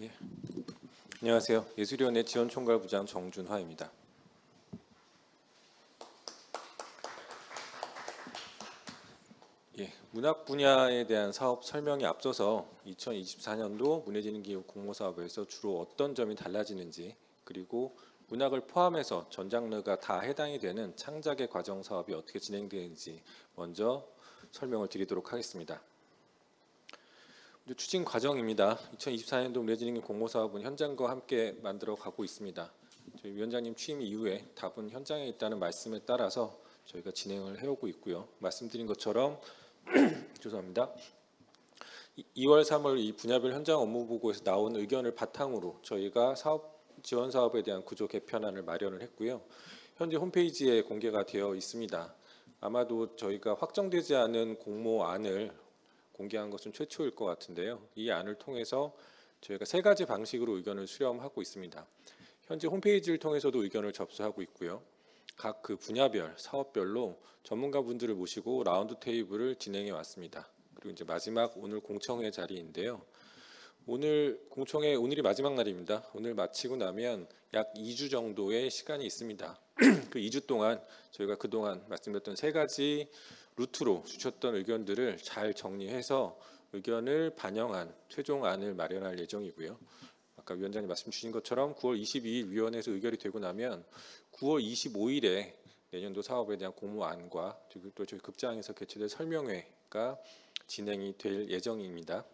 예. 안녕하세요. 예술위원회 지원총괄부장 정준화입니다. 예, 문학 분야에 대한 사업 설명에 앞서서 2024년도 문해진흥기획 공모사업에서 주로 어떤 점이 달라지는지, 그리고 문학을 포함해서 전 장르가 다 해당이 되는 창작의 과정 사업이 어떻게 진행되는지 먼저 설명을 드리도록 하겠습니다. 추진 과정입니다. 2024년도 문해진흥기획 공모사업은 현장과 함께 만들어 가고 있습니다. 저희 위원장님 취임 이후에 답은 현장에 있다는 말씀에 따라서 저희가 진행을 해오고 있고요. 말씀드린 것처럼 죄송합니다. 2월, 3월 이 분야별 현장 업무 보고에서 나온 의견을 바탕으로 저희가 지원 사업에 대한 구조 개편안을 마련을 했고요. 현재 홈페이지에 공개가 되어 있습니다. 아마도 저희가 확정되지 않은 공모안을 공개한 것은 최초일 것 같은데요. 이 안을 통해서 저희가 3가지 방식으로 의견을 수렴하고 있습니다. 현재 홈페이지를 통해서도 의견을 접수하고 있고요. 각 그 분야별, 사업별로 전문가분들을 모시고 라운드 테이블을 진행해 왔습니다. 그리고 이제 마지막 오늘 공청회 자리인데요. 오늘이 마지막 날입니다. 오늘 마치고 나면 약 2주 정도의 시간이 있습니다. 그 2주 동안 저희가 그동안 말씀드렸던 3가지 루트로 주셨던 의견들을 잘 정리해서 의견을 반영한 최종안을 마련할 예정이고요. 아까 위원장님 말씀 주신 것처럼 9월 22일 위원회에서 의결이 되고 나면 9월 25일에 내년도 사업에 대한 공모안과 또 저희 극장에서 개최될 설명회가 진행이 될 예정입니다.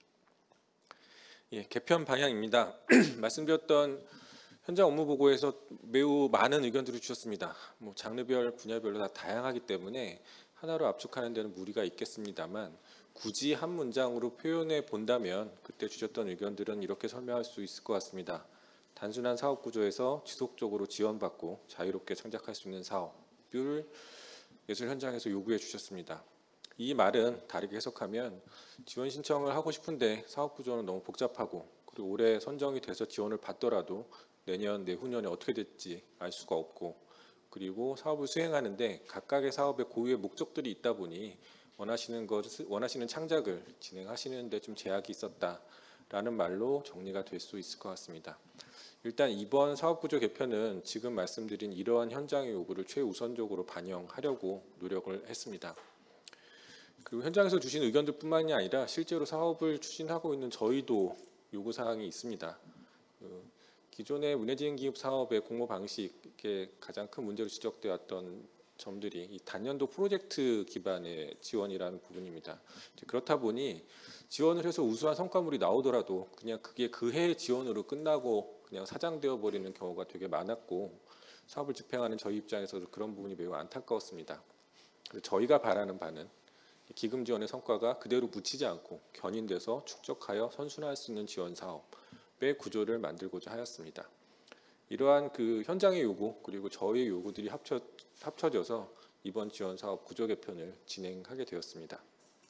예, 개편 방향입니다. 말씀드렸던 현장 업무 보고에서 매우 많은 의견들을 주셨습니다. 장르별, 분야별로 다 다양하기 때문에 하나로 압축하는 데는 무리가 있겠습니다만 굳이 한 문장으로 표현해 본다면 그때 주셨던 의견들은 이렇게 설명할 수 있을 것 같습니다. 단순한 사업 구조에서 지속적으로 지원받고 자유롭게 창작할 수 있는 사업을 예술 현장에서 요구해 주셨습니다. 이 말은 다르게 해석하면 지원 신청을 하고 싶은데 사업 구조는 너무 복잡하고 그리고 올해 선정이 돼서 지원을 받더라도 내년, 내후년에 어떻게 될지 알 수가 없고 그리고 사업을 수행하는데 각각의 사업의 고유의 목적들이 있다 보니 원하시는 창작을 진행하시는 데 좀 제약이 있었다라는 말로 정리가 될 수 있을 것 같습니다. 일단 이번 사업구조 개편은 지금 말씀드린 이러한 현장의 요구를 최우선적으로 반영하려고 노력을 했습니다. 그리고 현장에서 주신 의견들뿐만이 아니라 실제로 사업을 추진하고 있는 저희도 요구사항이 있습니다. 기존의 문해진흥기획 사업의 공모 방식의 가장 큰 문제로 지적되었던 점들이 이 단년도 프로젝트 기반의 지원이라는 부분입니다. 그렇다 보니 지원을 해서 우수한 성과물이 나오더라도 그냥 그게 그 해의 지원으로 끝나고 그냥 사장되어 버리는 경우가 되게 많았고 사업을 집행하는 저희 입장에서도 그런 부분이 매우 안타까웠습니다. 저희가 바라는 바는 기금 지원의 성과가 그대로 묻히지 않고 견인돼서 축적하여 선순환할 수 있는 지원 사업의 구조를 만들고자 하였습니다. 이러한 그 현장의 요구 그리고 저희의 요구들이 합쳐져서 이번 지원 사업 구조 개편을 진행하게 되었습니다.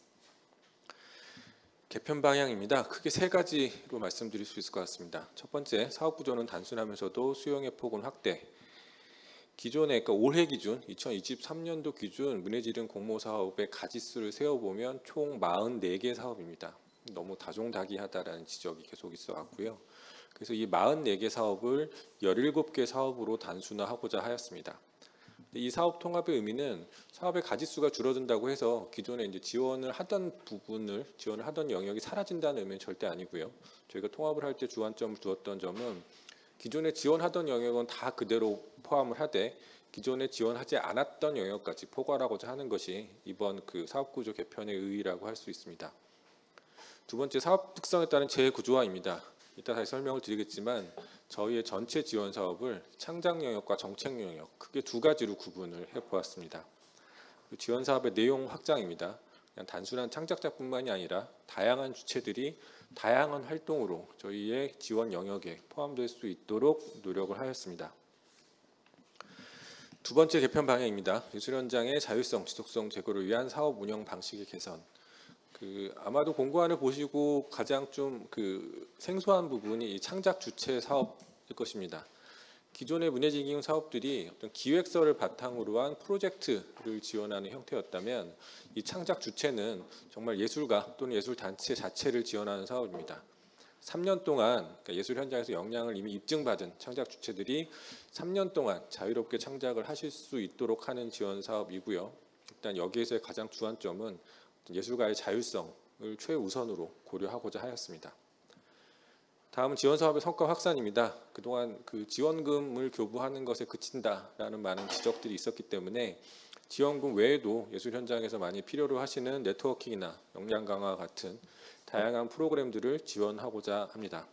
개편 방향입니다. 크게 3가지로 말씀드릴 수 있을 것 같습니다. 첫 번째, 사업 구조는 단순하면서도 수용의 폭은 확대. 기존에 그러니까 올해 기준 2023년도 기준 문해진흥 공모 사업의 가지수를 세어보면 총 44개 사업입니다. 너무 다종다기하다라는 지적이 계속 있어 왔고요. 그래서 이 44개 사업을 17개 사업으로 단순화하고자 하였습니다. 이 사업 통합의 의미는 사업의 가지수가 줄어든다고 해서 기존에 이제 지원을 하던 영역이 사라진다는 의미는 절대 아니고요. 저희가 통합을 할 때 주안점을 두었던 점은 기존에 지원하던 영역은 다 그대로 포함을 하되 기존에 지원하지 않았던 영역까지 포괄하고자 하는 것이 이번 그 사업구조 개편의 의의라고 할 수 있습니다. 두 번째, 사업 특성에 따른 재구조화입니다. 이따 다시 설명을 드리겠지만 저희의 전체 지원 사업을 창작 영역과 정책 영역 크게 2가지로 구분을 해보았습니다. 지원 사업의 내용 확장입니다. 그냥 단순한 창작자뿐만이 아니라 다양한 주체들이 다양한 활동으로 저희의 지원 영역에 포함될 수 있도록 노력을 하였습니다. 두 번째 개편 방향입니다. 예술 현장의 자율성, 지속성 제고를 위한 사업 운영 방식의 개선. 아마도 공고안을 보시고 가장 좀 생소한 부분이 이 창작 주체 사업일 것입니다. 기존의 문해진흥 사업들이 어떤 기획서를 바탕으로 한 프로젝트를 지원하는 형태였다면 이 창작 주체는 정말 예술가 또는 예술단체 자체를 지원하는 사업입니다. 3년 동안 그러니까 예술 현장에서 역량을 이미 입증받은 창작 주체들이 3년 동안 자유롭게 창작을 하실 수 있도록 하는 지원 사업이고요. 일단 여기에서의 가장 주안점은 예술가의 자율성을 최우선으로 고려하고자 하였습니다. 다음은 지원 사업의 성과 확산입니다. 그동안 그 지원금을 교부하는 것에 그친다라는 많은 지적들이 있었기 때문에 지원금 외에도 예술 현장에서 많이 필요로 하시는 네트워킹이나 역량 강화 같은 다양한 프로그램들을 지원하고자 합니다.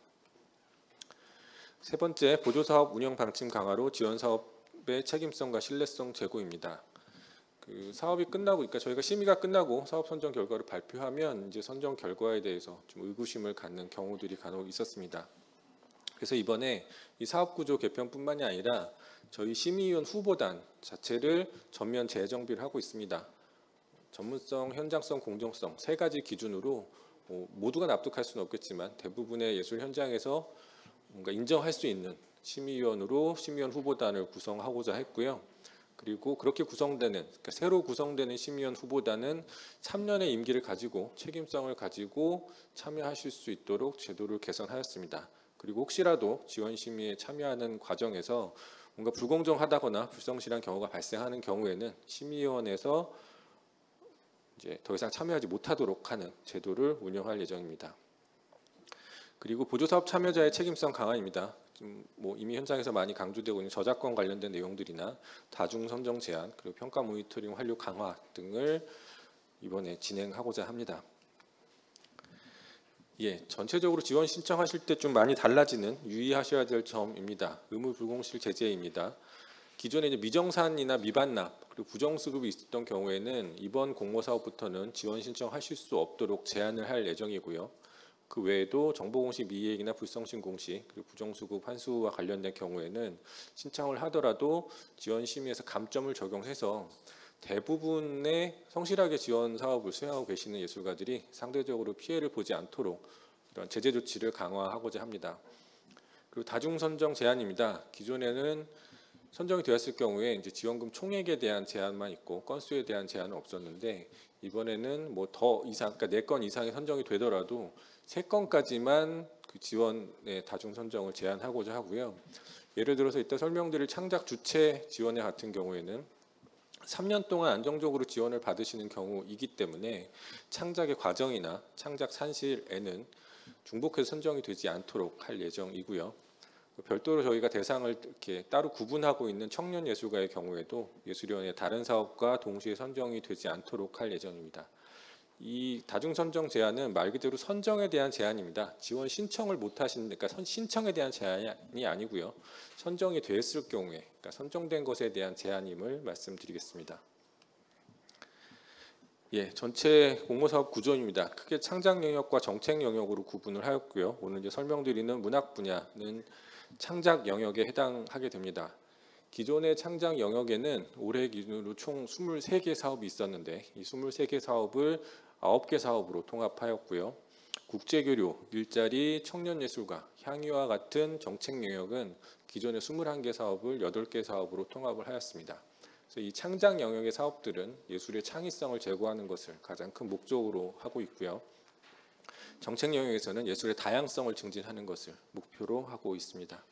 세 번째, 보조사업 운영 방침 강화로 지원 사업의 책임성과 신뢰성 제고입니다. 그 사업이 끝나고, 그러니까 저희가 심의가 끝나고 사업 선정 결과를 발표하면 이제 선정 결과에 대해서 좀 의구심을 갖는 경우들이 간혹 있었습니다. 그래서 이번에 이 사업구조 개편뿐만이 아니라 저희 심의위원 후보단 자체를 전면 재정비를 하고 있습니다. 전문성, 현장성, 공정성 세 가지 기준으로 모두가 납득할 수는 없겠지만 대부분의 예술 현장에서 뭔가 인정할 수 있는 심의위원으로 심의위원 후보단을 구성하고자 했고요. 그리고 그렇게 구성되는, 그러니까 새로 구성되는 심의위원 후보단은 3년의 임기를 가지고 책임성을 가지고 참여하실 수 있도록 제도를 개선하였습니다. 그리고 혹시라도 지원 심의에 참여하는 과정에서 뭔가 불공정하다거나 불성실한 경우가 발생하는 경우에는 심의위원회에서 이제 더 이상 참여하지 못하도록 하는 제도를 운영할 예정입니다. 그리고 보조사업 참여자의 책임성 강화입니다. 이미 현장에서 많이 강조되고 있는 저작권 관련된 내용들이나 다중 선정 제한, 그리고 평가 모니터링 완료 강화 등을 이번에 진행하고자 합니다. 전체적으로 지원 신청하실 때 좀 많이 달라지는 유의하셔야 될 점입니다. 의무 불공실 제재입니다. 기존에 이제 미정산이나 미반납 그리고 부정수급이 있었던 경우에는 이번 공모사업부터는 지원 신청하실 수 없도록 제한을 할 예정이고요. 그 외에도 정보공시 미이행이나 불성실 공시 그리고 부정수급 환수와 관련된 경우에는 신청을 하더라도 지원심의에서 감점을 적용해서 대부분의 성실하게 지원 사업을 수행하고 계시는 예술가들이 상대적으로 피해를 보지 않도록 이런 제재 조치를 강화하고자 합니다. 그리고 다중선정 제한입니다. 기존에는 선정이 되었을 경우에 이제 지원금 총액에 대한 제한만 있고 건수에 대한 제한은 없었는데 이번에는 뭐 더 이상, 그러니까 4건 이상이 선정이 되더라도 3건까지만 그 지원의 다중 선정을 제한하고자 하고요. 예를 들어서 이따 설명드릴 창작 주체 지원회 같은 경우에는 3년 동안 안정적으로 지원을 받으시는 경우이기 때문에 창작의 과정이나 창작 산실에는 중복해서 선정이 되지 않도록 할 예정이고요. 별도로 저희가 대상을 이렇게 따로 구분하고 있는 청년 예술가의 경우에도 예술위원회 다른 사업과 동시에 선정이 되지 않도록 할 예정입니다. 이 다중 선정 제한은 말 그대로 선정에 대한 제한입니다. 지원 신청을 못 하시는, 그러니까 신청에 대한 제한이 아니고요. 선정이 됐을 경우에, 그러니까 선정된 것에 대한 제한임을 말씀드리겠습니다. 전체 공모사업 구조입니다. 크게 창작 영역과 정책 영역으로 구분을 하였고요. 오늘 이제 설명드리는 문학 분야는 창작 영역에 해당하게 됩니다. 기존의 창작 영역에는 올해 기준으로 총 23개 사업이 있었는데 이 23개 사업을 9개 사업으로 통합하였고요. 국제교류, 일자리, 청년예술가, 향유와 같은 정책 영역은 기존의 21개 사업을 8개 사업으로 통합을 하였습니다. 그래서 이 창작 영역의 사업들은 예술의 창의성을 제고하는 것을 가장 큰 목적으로 하고 있고요. 정책 영역에서는 예술의 다양성을 증진하는 것을 목표로 하고 있습니다.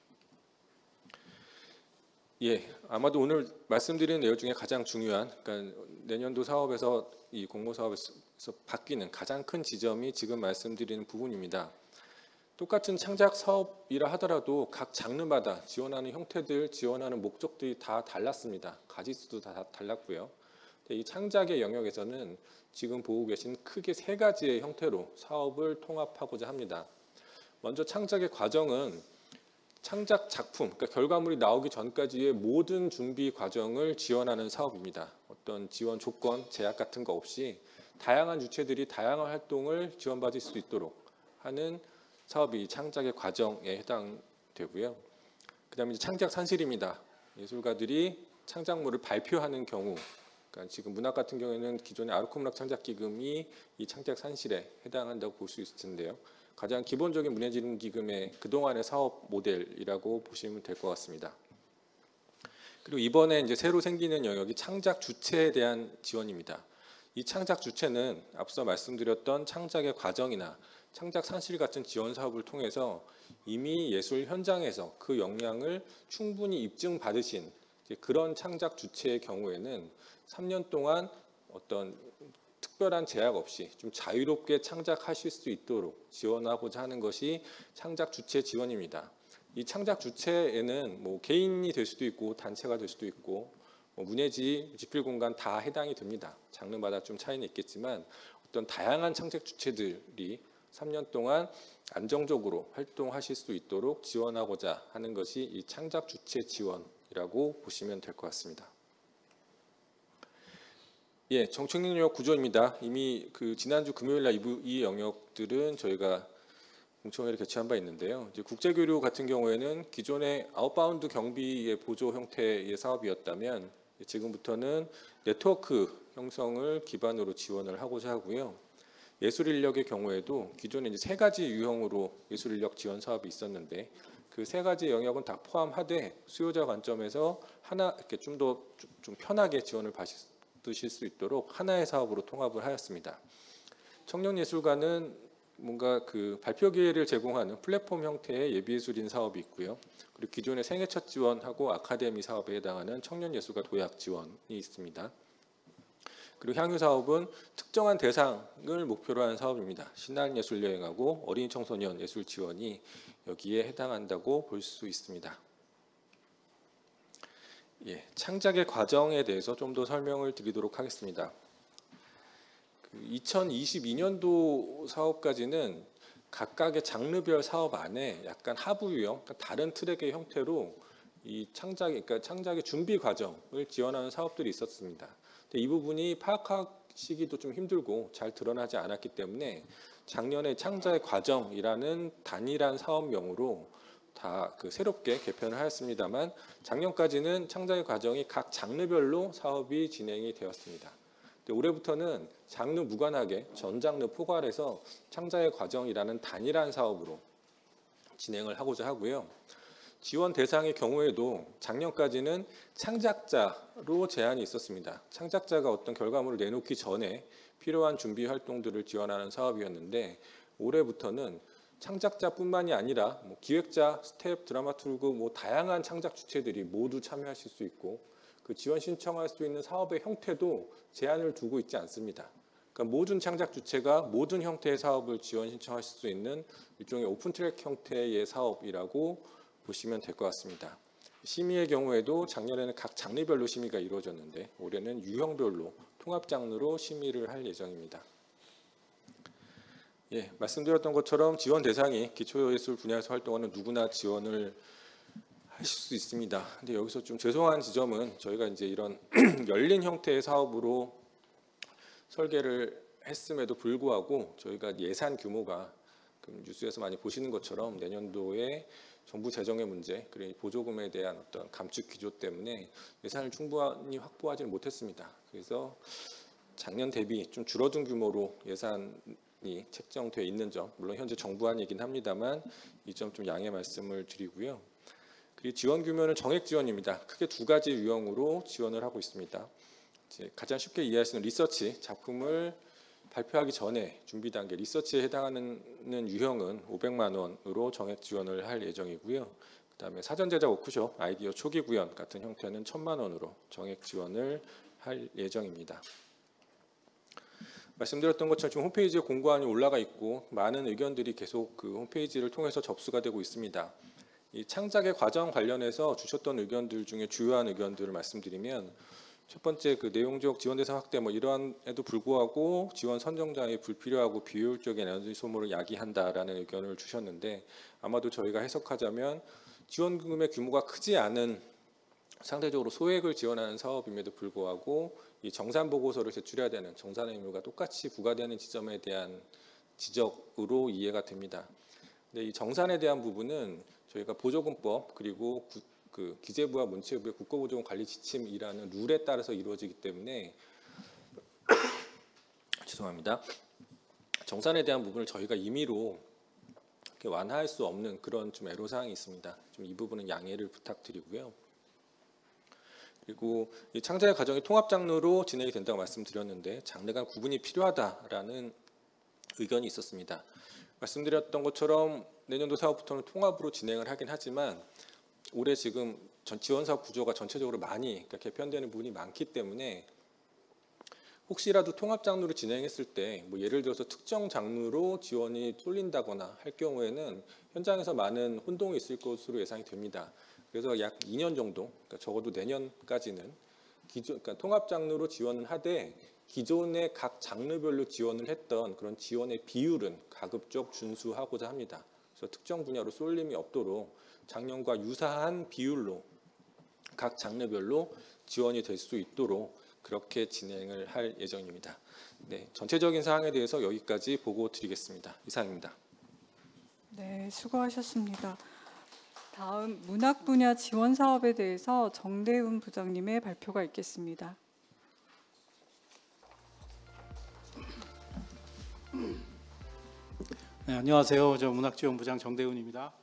아마도 오늘 말씀드리는 내용 중에 가장 중요한, 그러니까 내년도 사업에서 이 공모 사업에서 바뀌는 가장 큰 지점이 지금 말씀드리는 부분입니다. 똑같은 창작 사업이라 하더라도 각 장르마다 지원하는 형태들, 지원하는 목적들이 다 달랐습니다. 가지수도 다 달랐고요. 이 창작의 영역에서는 지금 보고 계신 크게 3가지의 형태로 사업을 통합하고자 합니다. 먼저 창작의 과정은 창작 작품, 그러니까 결과물이 나오기 전까지의 모든 준비 과정을 지원하는 사업입니다. 어떤 지원 조건, 제약 같은 거 없이 다양한 주체들이 다양한 활동을 지원받을 수 있도록 하는 사업이 창작의 과정에 해당되고요. 그 다음에 창작 산실입니다. 예술가들이 창작물을 발표하는 경우, 그러니까 지금 문학 같은 경우에는 기존의 아르코문학 창작기금이 이 창작 산실에 해당한다고 볼 수 있을 텐데요. 가장 기본적인 문예진흥기금의 그동안의 사업 모델이라고 보시면 될 것 같습니다. 그리고 이번에 이제 새로 생기는 영역이 창작 주체에 대한 지원입니다. 이 창작 주체는 앞서 말씀드렸던 창작의 과정이나 창작 산실 같은 지원 사업을 통해서 이미 예술 현장에서 그 역량을 충분히 입증받으신 그런 창작 주체의 경우에는 3년 동안 어떤 특별한 제약 없이 좀 자유롭게 창작하실 수 있도록 지원하고자 하는 것이 창작 주체 지원입니다. 이 창작 주체에는 뭐 개인이 될 수도 있고 단체가 될 수도 있고 문예지, 집필공간 다 해당이 됩니다. 장르마다 좀 차이는 있겠지만 어떤 다양한 창작 주체들이 3년 동안 안정적으로 활동하실 수 있도록 지원하고자 하는 것이 이 창작 주체 지원이라고 보시면 될 것 같습니다. 예, 정책 능력 구조입니다. 이미 그 지난주 금요일 날 이 영역들은 저희가 공청회를 개최한 바 있는데요. 이제 국제교류 같은 경우에는 기존의 아웃바운드 경비의 보조 형태의 사업이었다면 지금부터는 네트워크 형성을 기반으로 지원을 하고자 하고요. 예술 인력의 경우에도 기존에 이제 세 가지 유형으로 예술 인력 지원 사업이 있었는데 그 세 가지 영역은 다 포함하되 수요자 관점에서 하나 이렇게 좀 더 좀 편하게 지원을 받으실 수 있도록 하나의 사업으로 통합을 하였습니다. 청년예술가는 뭔가 그 발표 기회를 제공하는 플랫폼 형태의 예비예술인 사업이 있고요. 그리고 기존의 생애 첫 지원하고 아카데미 사업에 해당하는 청년예술가 도약 지원이 있습니다. 그리고 향유 사업은 특정한 대상을 목표로 하는 사업입니다. 신한예술여행하고 어린이 청소년 예술 지원이 여기에 해당한다고 볼 수 있습니다. 예, 창작의 과정에 대해서 좀 더 설명을 드리도록 하겠습니다. 2022년도 사업까지는 각각의 장르별 사업 안에 약간 하부 유형, 그러니까 다른 트랙의 형태로 이 그러니까 창작의 준비 과정을 지원하는 사업들이 있었습니다. 근데 이 부분이 파악하시기도 좀 힘들고 잘 드러나지 않았기 때문에 작년에 창작의 과정이라는 단일한 사업명으로 다 새롭게 개편을 하였습니다만 작년까지는 창작의 과정이 각 장르별로 사업이 진행이 되었습니다. 올해부터는 장르 무관하게 전 장르 포괄해서 창작의 과정이라는 단일한 사업으로 진행을 하고자 하고요. 지원 대상의 경우에도 작년까지는 창작자로 제한이 있었습니다. 창작자가 어떤 결과물을 내놓기 전에 필요한 준비 활동들을 지원하는 사업이었는데 올해부터는 창작자뿐만이 아니라 기획자, 스텝, 드라마turg 다양한 창작 주체들이 모두 참여하실 수 있고 그 지원 신청할 수 있는 사업의 형태도 제한을 두고 있지 않습니다. 그러니까 모든 창작 주체가 모든 형태의 사업을 지원 신청하실 수 있는 일종의 오픈트랙 형태의 사업이라고 보시면 될 것 같습니다. 심의의 경우에도 작년에는 각 장르별로 심의가 이루어졌는데 올해는 유형별로 통합 장르로 심의를 할 예정입니다. 예, 말씀드렸던 것처럼 지원 대상이 기초예술 분야에서 활동하는 누구나 지원을 하실 수 있습니다. 근데 여기서 좀 죄송한 지점은 저희가 이제 이런 열린 형태의 사업으로 설계를 했음에도 불구하고 저희가 예산 규모가 뉴스에서 많이 보시는 것처럼 내년도에 정부 재정의 문제 그리고 보조금에 대한 어떤 감축 기조 때문에 예산을 충분히 확보하지는 못했습니다. 그래서 작년 대비 좀 줄어든 규모로 예산이 책정되어 있는 점, 물론 현재 정부안이긴 합니다만 이 점 좀 양해 말씀을 드리고요. 그리고 지원 규모는 정액 지원입니다. 크게 두 가지 유형으로 지원을 하고 있습니다. 가장 쉽게 이해할 수 있는 리서치, 작품을 발표하기 전에 준비 단계 리서치에 해당하는 유형은 500만 원으로 정액 지원을 할 예정이고요. 그다음에 사전 제작 워크숍, 아이디어 초기 구현 같은 형태는 1,000만 원으로 정액 지원을 할 예정입니다. 말씀드렸던 것처럼 지금 홈페이지에 공고안이 올라가 있고 많은 의견들이 계속 그 홈페이지를 통해서 접수가 되고 있습니다. 이 창작의 과정 관련해서 주셨던 의견들 중에 주요한 의견들을 말씀드리면 첫 번째 내용적 지원 대상 확대 이러한에도 불구하고 지원 선정자의 불필요하고 비효율적인 에너지 소모를 야기한다라는 의견을 주셨는데 아마도 저희가 해석하자면 지원금의 규모가 크지 않은 상대적으로 소액을 지원하는 사업임에도 불구하고 이 정산 보고서를 제출해야 되는 정산의 의무가 똑같이 부과되는 지점에 대한 지적으로 이해가 됩니다. 근데 이 정산에 대한 부분은 저희가 보조금법 그리고 기재부와 문체부의 국고보조금 관리 지침이라는 룰에 따라서 이루어지기 때문에 죄송합니다. 정산에 대한 부분을 저희가 임의로 이렇게 완화할 수 없는 그런 좀 애로사항이 있습니다. 좀 이 부분은 양해를 부탁드리고요. 그리고 이 창작의 과정이 통합 장르로 진행이 된다고 말씀드렸는데 장르 간 구분이 필요하다라는 의견이 있었습니다. 말씀드렸던 것처럼 내년도 사업부터는 통합으로 진행을 하긴 하지만 올해 지금 지원 사업 구조가 전체적으로 많이 개편되는 부분이 많기 때문에 혹시라도 통합 장르로 진행했을 때 뭐 예를 들어서 특정 장르로 지원이 쏠린다거나 할 경우에는 현장에서 많은 혼동이 있을 것으로 예상이 됩니다. 그래서 약 2년 정도, 그러니까 적어도 내년까지는 그러니까 통합 장르로 지원을 하되 기존의 각 장르별로 지원을 했던 그런 지원의 비율은 가급적 준수하고자 합니다. 그래서 특정 분야로 쏠림이 없도록 작년과 유사한 비율로 각 장르별로 지원이 될 수 있도록 그렇게 진행을 할 예정입니다. 네, 전체적인 사항에 대해서 여기까지 보고 드리겠습니다. 이상입니다. 네, 수고하셨습니다. 다음 문학 분야 지원 사업에 대해서 정대훈 부장님의 발표가 있겠습니다. 네, 안녕하세요. 저 문학지원부장 정대훈입니다.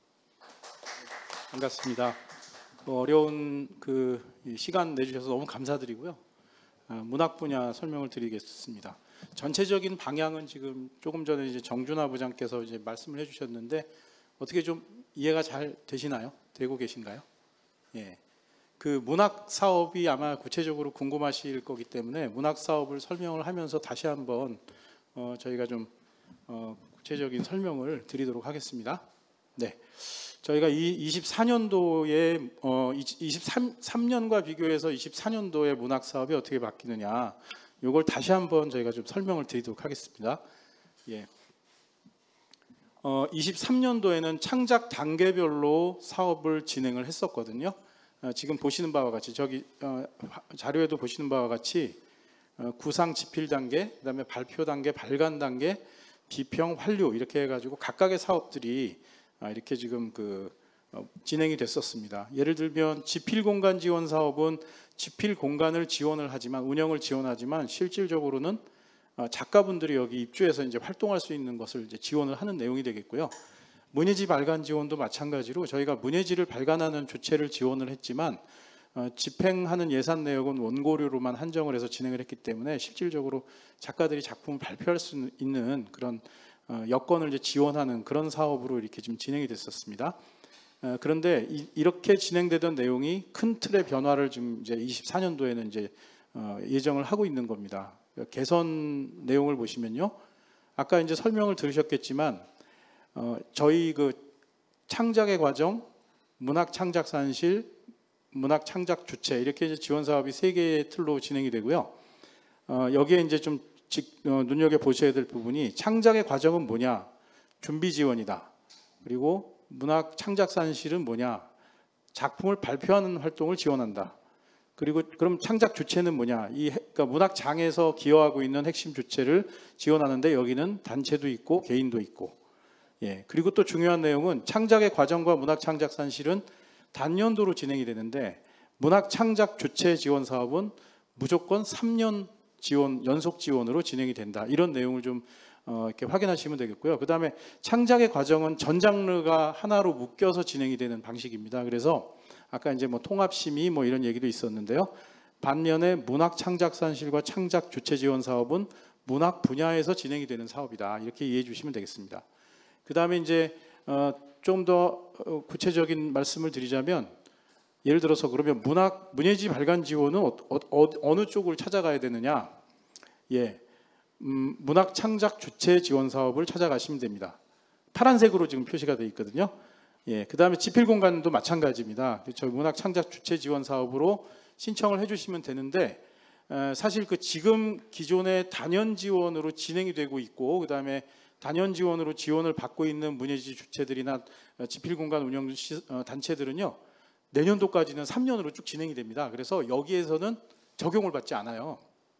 반갑습니다. 어려운 시간 내주셔서 너무 감사드리고요. 문학 분야 설명을 드리겠습니다. 전체적인 방향은 지금 조금 전에 이제 정준하 부장께서 이제 말씀을 해주셨는데 어떻게 좀 이해가 잘 되시나요? 되고 계신가요? 예. 그 문학 사업이 아마 구체적으로 궁금하실 거기 때문에 문학 사업을 설명을 하면서 다시 한번 저희가 좀 구체적인 설명을 드리도록 하겠습니다. 네. 저희가 이 24년도에 23년과 비교해서 24년도의 문학 사업이 어떻게 바뀌느냐, 이걸 다시 한번 저희가 좀 설명을 드리도록 하겠습니다. 예. 23년도에는 창작 단계별로 사업을 진행을 했었거든요. 지금 보시는 바와 같이 저기 자료에도 보시는 바와 같이 구상 집필 단계, 그다음에 발표 단계, 발간 단계, 비평, 환류 이렇게 해가지고 각각의 사업들이 이렇게 지금 진행이 됐었습니다. 예를 들면 집필 공간 지원 사업은 집필 공간을 지원을 하지만 운영을 지원하지만 실질적으로는 작가분들이 여기 입주해서 이제 활동할 수 있는 것을 이제 지원을 하는 내용이 되겠고요. 문예지 발간 지원도 마찬가지로 저희가 문예지를 발간하는 주체를 지원을 했지만 집행하는 예산 내역은 원고료로만 한정을 해서 진행을 했기 때문에 실질적으로 작가들이 작품을 발표할 수 있는 그런 여건을 이제 지원하는 그런 사업으로 이렇게 지금 진행이 됐었습니다. 그런데 이렇게 진행되던 내용이 큰 틀의 변화를 지금 이제 24년도에는 이제 예정을 하고 있는 겁니다. 개선 내용을 보시면요, 아까 이제 설명을 들으셨겠지만 저희 창작의 과정, 문학 창작산실, 문학 창작 주체 이렇게 이제 지원 사업이 3개의 틀로 진행이 되고요. 여기에 이제 좀 눈여겨 보셔야 될 부분이 창작의 과정은 뭐냐? 준비 지원이다. 그리고 문학 창작산실은 뭐냐? 작품을 발표하는 활동을 지원한다. 그리고 그럼 창작 주체는 뭐냐? 그러니까 문학장에서 기여하고 있는 핵심 주체를 지원하는데 여기는 단체도 있고 개인도 있고. 예. 그리고 또 중요한 내용은 창작의 과정과 문학 창작산실은 단년도로 진행이 되는데 문학 창작 주체 지원 사업은 무조건 3년 지원, 연속 지원으로 진행이 된다. 이런 내용을 좀 이렇게 확인하시면 되겠고요. 그 다음에 창작의 과정은 전 장르가 하나로 묶여서 진행이 되는 방식입니다. 그래서 아까 이제 뭐 통합심의 뭐 이런 얘기도 있었는데요. 반면에 문학 창작산실과 창작 주체 지원 사업은 문학 분야에서 진행이 되는 사업이다. 이렇게 이해해 주시면 되겠습니다. 그 다음에 이제 좀 더 구체적인 말씀을 드리자면 예를 들어서 그러면 문예지 발간 지원은 어느 쪽을 찾아가야 되느냐? 예, 문학 창작 주체 지원 사업을 찾아가시면 됩니다. 파란색으로 지금 표시가 되어 있거든요. 예, 그 다음에 집필 공간도 마찬가지입니다. 저희 문학 창작 주체 지원 사업으로 신청을 해주시면 되는데 사실 지금 기존의 단연 지원으로 진행이 되고 있고 그 다음에 단연 지원으로 지원을 받고 있는 문예지 주체들이나 집필 공간 운영 단체들은요. 내년도까지는 3년으로 쭉 진행이 됩니다. 그래서 여기에서는 적용을 받지 않아요.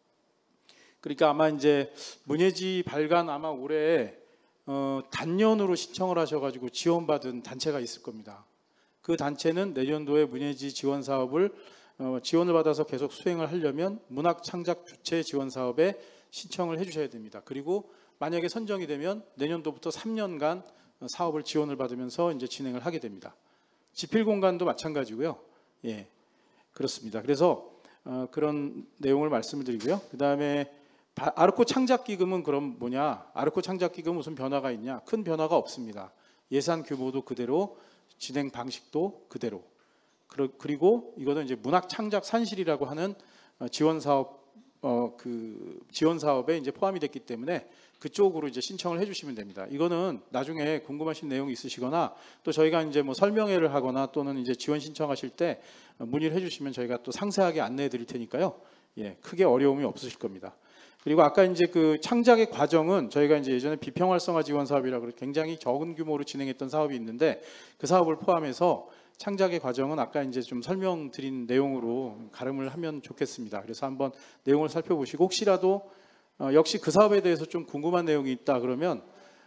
그러니까 아마 이제 문예지 발간 아마 올해 단년으로 신청을 하셔가지고 지원받은 단체가 있을 겁니다. 그 단체는 내년도에 문예지 지원 사업을 지원을 받아서 계속 수행을 하려면 문학 창작 주체 지원 사업에 신청을 해주셔야 됩니다. 그리고 만약에 선정이 되면 내년도부터 3년간 사업을 지원을 받으면서 이제 진행을 하게 됩니다. 집필 공간도 마찬가지고요. 예. 그렇습니다. 그래서 그런 내용을 말씀을 드리고요. 그다음에 아르코 창작기금은 그럼 뭐냐? 아르코 창작기금 무슨 변화가 있냐? 큰 변화가 없습니다. 예산 규모도 그대로, 진행 방식도 그대로. 그리고 이거는 이제 문학 창작 산실이라고 하는 지원 사업 그 지원 사업에 이제 포함이 됐기 때문에 그쪽으로 이제 신청을 해주시면 됩니다. 이거는 나중에 궁금하신 내용이 있으시거나 또 저희가 이제 뭐 설명회를 하거나 또는 이제 지원 신청하실 때 문의를 해주시면 저희가 또 상세하게 안내해드릴 테니까요. 예, 크게 어려움이 없으실 겁니다. 그리고 아까 이제 그 창작의 과정은 저희가 이제 예전에 비평활성화 지원 사업이라고 굉장히 적은 규모로 진행했던 사업이 있는데 그 사업을 포함해서 창작의 과정은 아까 이제 좀 설명드린 내용으로 가름을 하면 좋겠습니다. 그래서 한번 내용을 살펴보시고 혹시라도 역시 그 사업에 대해서 좀 궁금한 내용이 있다 그러면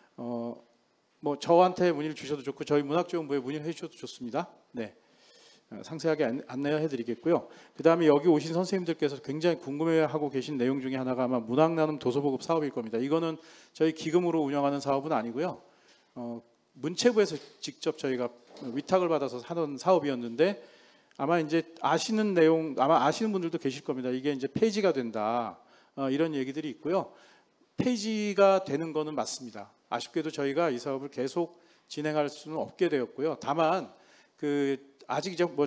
뭐 저한테 문의를 주셔도 좋고 저희 문학지원부에 문의를 해주셔도 좋습니다. 네, 상세하게 안내해드리겠고요. 그 다음에 여기 오신 선생님들께서 굉장히 궁금해하고 계신 내용 중에 하나가 아마 문학나눔 도서보급 사업일 겁니다. 이거는 저희 기금으로 운영하는 사업은 아니고요. 문체부에서 직접 저희가 위탁을 받아서 하던 사업이었는데 아마 이제 아시는 내용 아마 아시는 분들도 계실 겁니다. 이게 이제 폐지가 된다 이런 얘기들이 있고요. 폐지가 되는 거는 맞습니다. 아쉽게도 저희가 이 사업을 계속 진행할 수는 없게 되었고요. 다만 그 아직 이제 뭐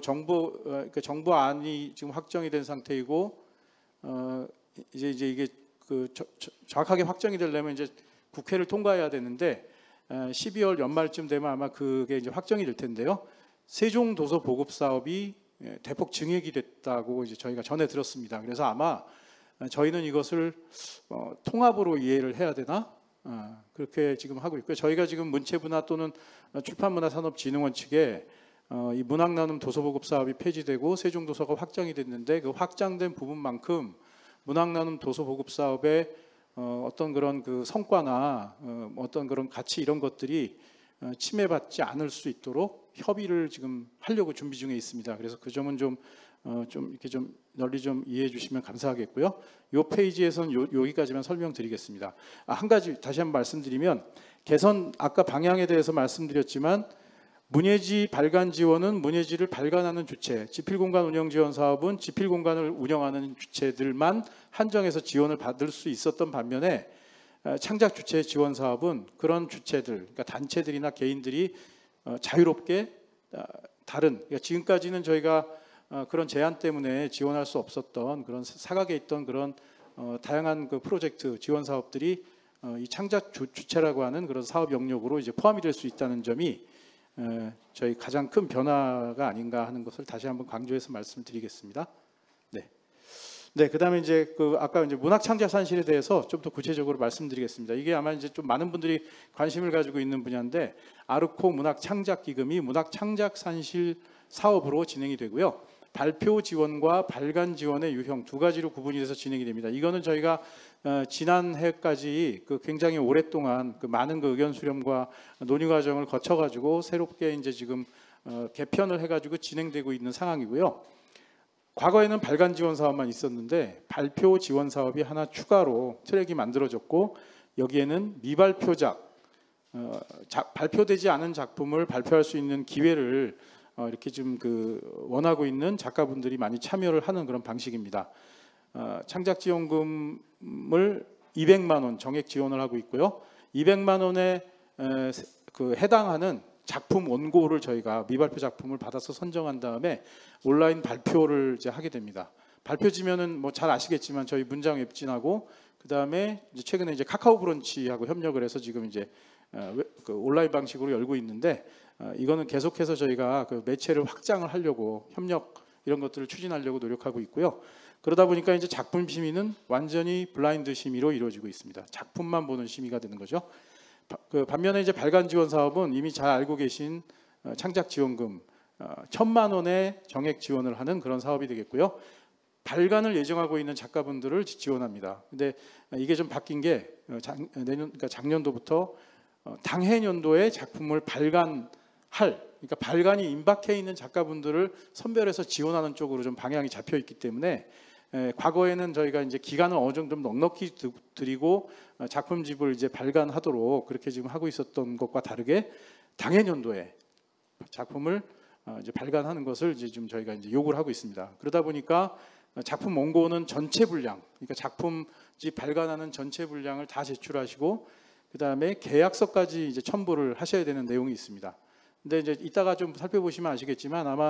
정부안이 지금 확정이 된 상태이고 이제 이게 그 정확하게 확정이 되려면 이제 국회를 통과해야 되는데 12월 연말쯤 되면 아마 그게 이제 확정이 될 텐데요. 세종 도서 보급 사업이 대폭 증액이 됐다고 이제 저희가 전해 들었습니다. 그래서 아마 저희는 이것을 통합으로 이해를 해야 되나 그렇게 지금 하고 있고요. 저희가 지금 문체부나 또는 출판문화산업진흥원 측에 이 문학나눔 도서보급 사업이 폐지되고 세종도서가 확정이 됐는데 그 확장된 부분만큼 문학나눔 도서보급 사업의 어떤 그런 그 성과나 어떤 그런 가치 이런 것들이 침해받지 않을 수 있도록 협의를 지금 하려고 준비 중에 있습니다. 그래서 그 점은 좀 이렇게 좀 널리 좀 이해해 주시면 감사하겠고요. 이 페이지에서는 여기까지만 설명드리겠습니다. 한 가지 다시 한번 말씀드리면 개선 아까 방향에 대해서 말씀드렸지만 문예지 발간 지원은 문예지를 발간하는 주체, 지필공간 운영 지원 사업은 지필공간을 운영하는 주체들만 한정해서 지원을 받을 수 있었던 반면에 창작 주체 지원 사업은 그런 주체들, 그러니까 단체들이나 개인들이 자유롭게 다른 그러니까 지금까지는 저희가 그런 제한 때문에 지원할 수 없었던 그런 사각에 있던 그런 다양한 그 프로젝트 지원 사업들이 이 창작 주체라고 하는 그런 사업 영역으로 이제 포함이 될 수 있다는 점이 저희 가장 큰 변화가 아닌가 하는 것을 다시 한번 강조해서 말씀드리겠습니다. 네, 그다음에 이제 그 아까 이제 문학 창작 산실에 대해서 좀 더 구체적으로 말씀드리겠습니다. 이게 아마 이제 좀 많은 분들이 관심을 가지고 있는 분야인데 아르코 문학 창작 기금이 문학 창작 산실 사업으로 진행이 되고요. 발표 지원과 발간 지원의 유형 두 가지로 구분이 돼서 진행이 됩니다. 이거는 저희가 지난해까지 그 굉장히 오랫동안 그 많은 그 의견 수렴과 논의 과정을 거쳐가지고 새롭게 이제 지금 개편을 해가지고 진행되고 있는 상황이고요. 과거에는 발간 지원 사업만 있었는데 발표 지원 사업이 하나 추가로 트랙이 만들어졌고 여기에는 미발표작, 발표되지 않은 작품을 발표할 수 있는 기회를 이렇게 좀 그 원하고 있는 작가분들이 많이 참여를 하는 그런 방식입니다. 창작지원금을 200만 원 정액 지원을 하고 있고요. 200만 원에 그 해당하는 작품 원고를 저희가 미발표 작품을 받아서 선정한 다음에 온라인 발표를 이제 하게 됩니다. 발표지면은 뭐 잘 아시겠지만 저희 문장 웹진하고 그 다음에 최근에 이제 카카오 브런치하고 협력을 해서 지금 이제 그 온라인 방식으로 열고 있는데 이거는 계속해서 저희가 그 매체를 확장을 하려고 협력 이런 것들을 추진하려고 노력하고 있고요. 그러다 보니까 이제 작품 심의는 완전히 블라인드 심의로 이루어지고 있습니다. 작품만 보는 심의가 되는 거죠. 그 반면에 이제 발간 지원 사업은 이미 잘 알고 계신 창작 지원금 1,000만 원의 정액 지원을 하는 그런 사업이 되겠고요. 발간을 예정하고 있는 작가분들을 지원합니다. 근데 이게 좀 바뀐 게 그러니까 작년도부터 당해년도에 작품을 발간할 그러니까 발간이 임박해 있는 작가분들을 선별해서 지원하는 쪽으로 좀 방향이 잡혀 있기 때문에 과거에는 저희가 이제 기간을 어느 정도 좀 넉넉히 드리고 작품집을 이제 발간하도록 그렇게 지금 하고 있었던 것과 다르게 당해년도에 작품을 이제 발간하는 것을 이제 좀 저희가 이제 요구를 하고 있습니다. 그러다 보니까 작품 원고는 전체 분량, 그러니까 작품지 발간하는 전체 분량을 다 제출하시고 그다음에 계약서까지 이제 첨부를 하셔야 되는 내용이 있습니다. 근데 이제 이따가 좀 살펴보시면 아시겠지만 아마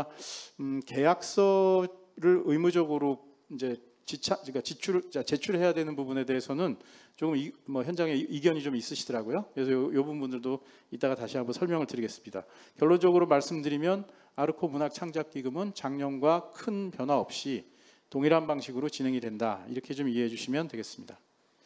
계약서를 의무적으로 이제 그러니까 제출해야 되는 부분에 대해서는 조금 뭐 현장에 이견이 좀 있으시더라고요. 그래서 요 부분들도 이따가 다시 한번 설명을 드리겠습니다. 결론적으로 말씀드리면 아르코 문학창작기금은 작년과 큰 변화 없이 동일한 방식으로 진행이 된다. 이렇게 좀 이해해 주시면 되겠습니다.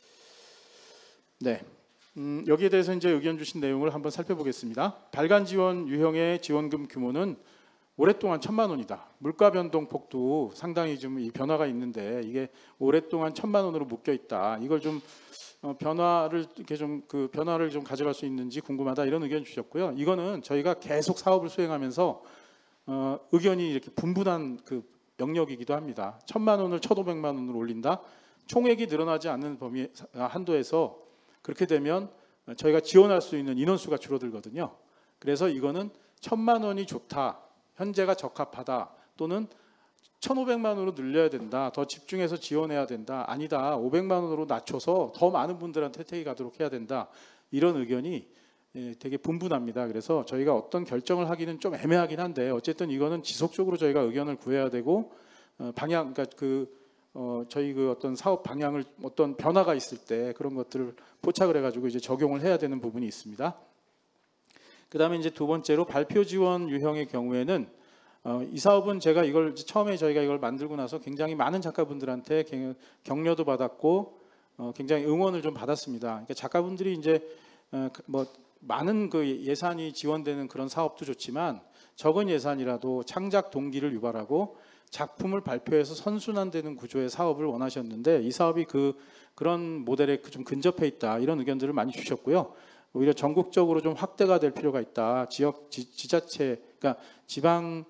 네. 여기에 대해서 이제 의견 주신 내용을 한번 살펴보겠습니다. 발간 지원 유형의 지원금 규모는 오랫동안 1,000만 원이다. 물가 변동 폭도 상당히 좀 이 변화가 있는데 이게 오랫동안 1,000만 원으로 묶여 있다. 이걸 좀 변화를 이렇게 좀 그 변화를 좀 가져갈 수 있는지 궁금하다 이런 의견 주셨고요. 이거는 저희가 계속 사업을 수행하면서 의견이 이렇게 분분한 그 영역이기도 합니다. 1,000만 원을 1,500만 원으로 올린다. 총액이 늘어나지 않는 범위 한도에서 그렇게 되면 저희가 지원할 수 있는 인원수가 줄어들거든요. 그래서 이거는 1,000만 원이 좋다. 현재가 적합하다. 또는 1,500만 원으로 늘려야 된다. 더 집중해서 지원해야 된다. 아니다. 500만 원으로 낮춰서 더 많은 분들한테 혜택이 가도록 해야 된다. 이런 의견이 되게 분분합니다. 그래서 저희가 어떤 결정을 하기는 좀 애매하긴 한데 어쨌든 이거는 지속적으로 저희가 의견을 구해야 되고 방향, 그러니까 저희 그 어떤 사업 방향을 어떤 변화가 있을 때 그런 것들을 포착을 해가지고 이제 적용을 해야 되는 부분이 있습니다. 그다음에 이제 두 번째로 발표 지원 유형의 경우에는 이 사업은 제가 이걸 처음에 저희가 이걸 만들고 나서 굉장히 많은 작가분들한테 격려도 받았고 굉장히 응원을 좀 받았습니다. 그러니까 작가분들이 이제 뭐 많은 그 예산이 지원되는 그런 사업도 좋지만 적은 예산이라도 창작 동기를 유발하고 작품을 발표해서 선순환되는 구조의 사업을 원하셨는데 이 사업이 그런 모델에 좀 근접해 있다 이런 의견들을 많이 주셨고요. 오히려 전국적으로 좀 확대가 될 필요가 있다. 지역 지자체, 그러니까 지방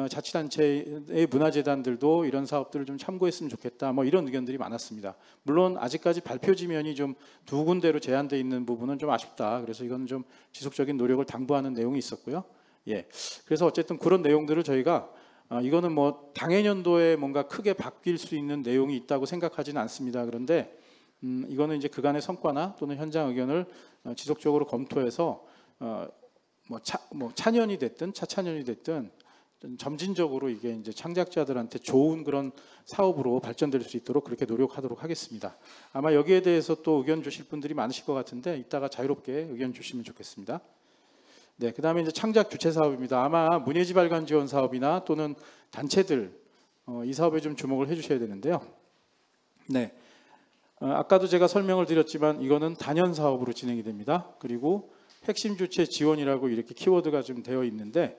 자치단체의 문화재단들도 이런 사업들을 좀 참고했으면 좋겠다. 뭐 이런 의견들이 많았습니다. 물론 아직까지 발표 지면이 좀 두 군데로 제한돼 있는 부분은 좀 아쉽다. 그래서 이건 좀 지속적인 노력을 당부하는 내용이 있었고요. 예, 그래서 어쨌든 그런 내용들을 저희가 이거는 뭐 당해년도에 뭔가 크게 바뀔 수 있는 내용이 있다고 생각하지는 않습니다. 그런데 이거는 이제 그간의 성과나 또는 현장 의견을 지속적으로 검토해서 차년이 됐든 차차년이 됐든 점진적으로 이게 이제 창작자들한테 좋은 그런 사업으로 발전될 수 있도록 그렇게 노력하도록 하겠습니다. 아마 여기에 대해서 또 의견 주실 분들이 많으실 것 같은데 이따가 자유롭게 의견 주시면 좋겠습니다. 네, 그다음에 이제 창작 주체 사업입니다. 아마 문예지 발간 지원 사업이나 또는 단체들 이 사업에 좀 주목을 해주셔야 되는데요. 네, 아까도 제가 설명을 드렸지만 이거는 단연 사업으로 진행이 됩니다. 그리고 핵심 주체 지원이라고 이렇게 키워드가 좀 되어 있는데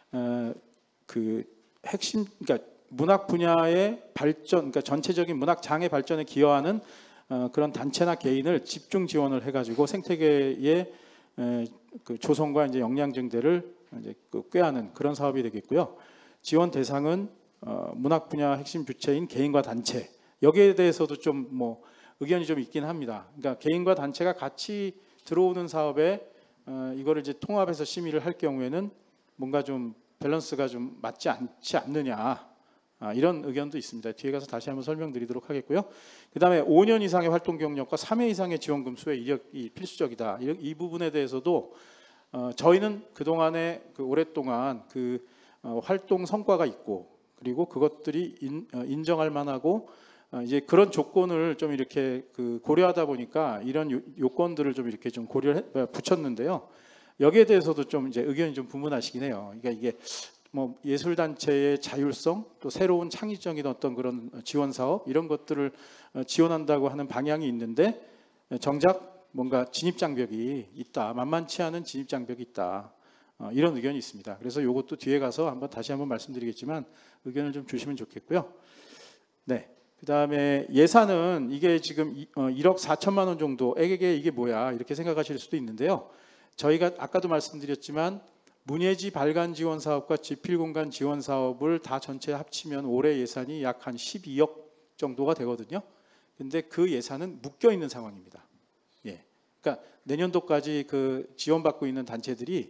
그 핵심, 그러니까 문학 분야의 발전, 그러니까 전체적인 문학 장의 발전에 기여하는 그런 단체나 개인을 집중 지원을 해가지고 생태계의 그 조성과 이제 역량 증대를 이제 꾀하는 그런 사업이 되겠고요. 지원 대상은 문학 분야 핵심 주체인 개인과 단체. 여기에 대해서도 좀 뭐 의견이 좀 있긴 합니다. 그러니까 개인과 단체가 같이 들어오는 사업에 이거를 이제 통합해서 심의를 할 경우에는 뭔가 좀 밸런스가 좀 맞지 않지 않느냐 이런 의견도 있습니다. 뒤에 가서 다시 한번 설명드리도록 하겠고요. 그다음에 5년 이상의 활동 경력과 3회 이상의 지원금 수의 이력이 필수적이다. 이 부분에 대해서도 저희는 그동안에 오랫동안 활동 성과가 있고 그리고 그것들이 인정할 만하고 이제 그런 조건을 좀 이렇게 고려하다 보니까 이런 요건들을 좀 이렇게 좀 고려를 붙였는데요. 여기에 대해서도 좀 이제 의견이 좀 분분하시긴 해요. 그러니까 이게 뭐 예술 단체의 자율성 또 새로운 창의적인 어떤 그런 지원 사업 이런 것들을 지원한다고 하는 방향이 있는데 정작 뭔가 진입 장벽이 있다. 만만치 않은 진입 장벽이 있다. 이런 의견이 있습니다. 그래서 이것도 뒤에 가서 다시 한번 말씀드리겠지만 의견을 좀 주시면 좋겠고요. 네. 그다음에 예산은 이게 지금 1억 4천만 원 정도에게 이게 뭐야 이렇게 생각하실 수도 있는데요. 저희가 아까도 말씀드렸지만 문예지 발간 지원 사업과 지필 공간 지원 사업을 다 전체 합치면 올해 예산이 약 한 12억 정도가 되거든요. 근데 그 예산은 묶여 있는 상황입니다. 예. 그러니까 내년도까지 지원받고 있는 단체들이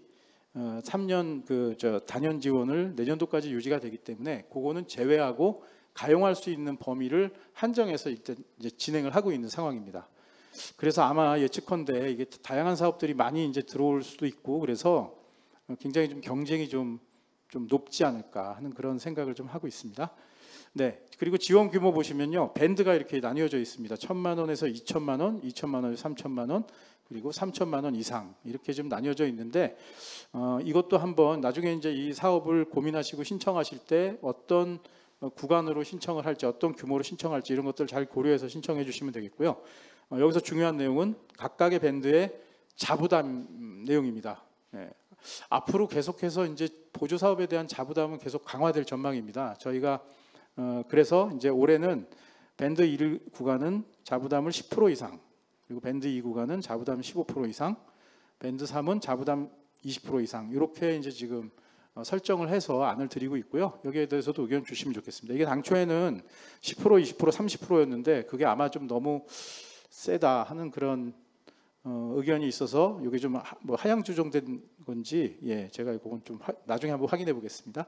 3년 단연 지원을 내년도까지 유지가 되기 때문에 그거는 제외하고 가용할 수 있는 범위를 한정해서 일단 이제 진행을 하고 있는 상황입니다. 그래서 아마 예측컨대 이게 다양한 사업들이 많이 이제 들어올 수도 있고 그래서 굉장히 좀 경쟁이 좀 높지 않을까 하는 그런 생각을 좀 하고 있습니다. 네, 그리고 지원 규모 보시면요, 밴드가 이렇게 나뉘어져 있습니다. 1,000만 원에서 2,000만 원, 2,000만 원에서 3,000만 원, 그리고 3,000만 원 이상 이렇게 좀 나뉘어져 있는데 이것도 한번 나중에 이제 이 사업을 고민하시고 신청하실 때 어떤 구간으로 신청을 할지, 어떤 규모로 신청할지 이런 것들 잘 고려해서 신청해 주시면 되겠고요. 여기서 중요한 내용은 각각의 밴드의 자부담 내용입니다. 예. 앞으로 계속해서 이제 보조 사업에 대한 자부담은 계속 강화될 전망입니다. 저희가 그래서 이제 올해는 밴드 1 구간은 자부담을 10% 이상, 그리고 밴드 2 구간은 자부담 15% 이상, 밴드 3은 자부담 20% 이상 이렇게 이제 지금 설정을 해서 안을 드리고 있고요. 여기에 대해서도 의견 주시면 좋겠습니다. 이게 당초에는 10%, 20%, 30%였는데 그게 아마 좀 너무 세다 하는 그런 의견이 있어서 이게 좀 뭐 하향 조정된 건지 제가 이건 좀 나중에 한번 확인해 보겠습니다.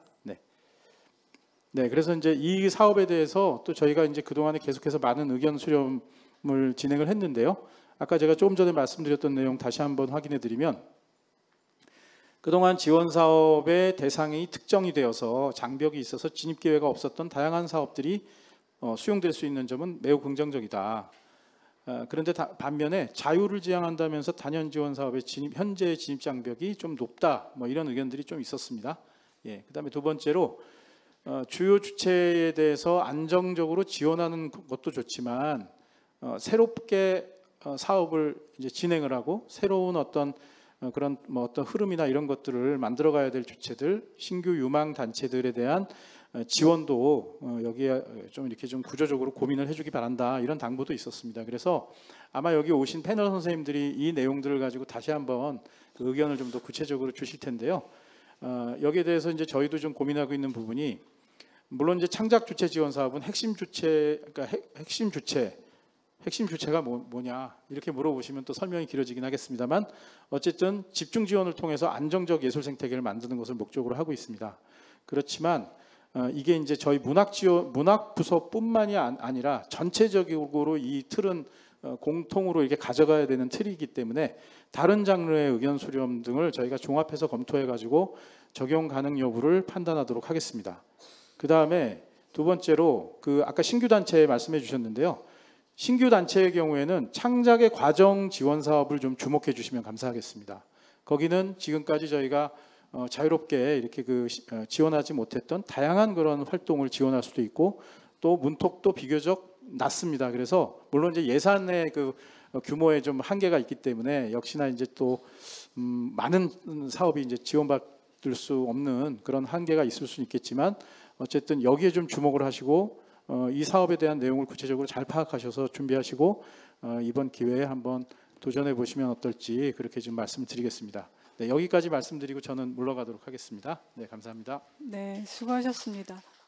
네, 그래서 이제 이 사업에 대해서 또 저희가 이제 그동안에 계속해서 많은 의견 수렴을 진행을 했는데요. 아까 제가 조금 전에 말씀드렸던 내용 다시 한번 확인해 드리면 그동안 지원 사업의 대상이 특정이 되어서 장벽이 있어서 진입 기회가 없었던 다양한 사업들이 수용될 수 있는 점은 매우 긍정적이다. 그런데 반면에 자유를 지향한다면서 단연 지원 사업의 현재 진입 장벽이 좀 높다. 뭐 이런 의견들이 좀 있었습니다. 그다음에 두 번째로 주요 주체에 대해서 안정적으로 지원하는 것도 좋지만 새롭게 사업을 이제 진행을 하고 새로운 어떤 그런 뭐 어떤 흐름이나 이런 것들을 만들어가야 될 주체들, 신규 유망 단체들에 대한 지원도 여기에 좀 이렇게 좀 구조적으로 고민을 해주기 바란다 이런 당부도 있었습니다. 그래서 아마 여기 오신 패널 선생님들이 이 내용들을 가지고 다시 한번 그 의견을 좀 더 구체적으로 주실 텐데요. 여기에 대해서 이제 저희도 좀 고민하고 있는 부분이 물론 이제 창작 주체 지원 사업은 핵심 주체가 뭐냐 이렇게 물어보시면 또 설명이 길어지긴 하겠습니다만 어쨌든 집중 지원을 통해서 안정적 예술 생태계를 만드는 것을 목적으로 하고 있습니다. 그렇지만 이게 이제 저희 문학 부서뿐만이 아니라 전체적으로 이 틀은 공통으로 이렇게 가져가야 되는 틀이기 때문에 다른 장르의 의견 수렴 등을 저희가 종합해서 검토해 가지고 적용 가능 여부를 판단하도록 하겠습니다. 그 다음에 두 번째로 그 아까 신규 단체 말씀해 주셨는데요. 신규 단체의 경우에는 창작의 과정 지원 사업을 좀 주목해 주시면 감사하겠습니다. 거기는 지금까지 저희가 자유롭게 이렇게 지원하지 못했던 다양한 그런 활동을 지원할 수도 있고 또 문턱도 비교적 낮습니다. 그래서 물론 이제 예산의 그 규모에 좀 한계가 있기 때문에 역시나 이제 또 많은 사업이 이제 지원받을 수 없는 그런 한계가 있을 수 있겠지만 어쨌든 여기에 좀 주목을 하시고 이 사업에 대한 내용을 구체적으로 잘 파악하셔서 준비하시고 이번 기회에 한번 도전해 보시면 어떨지 그렇게 좀 말씀드리겠습니다. 네, 여기까지 말씀드리고 저는 물러가도록 하겠습니다. 네, 감사합니다. 네, 수고하셨습니다.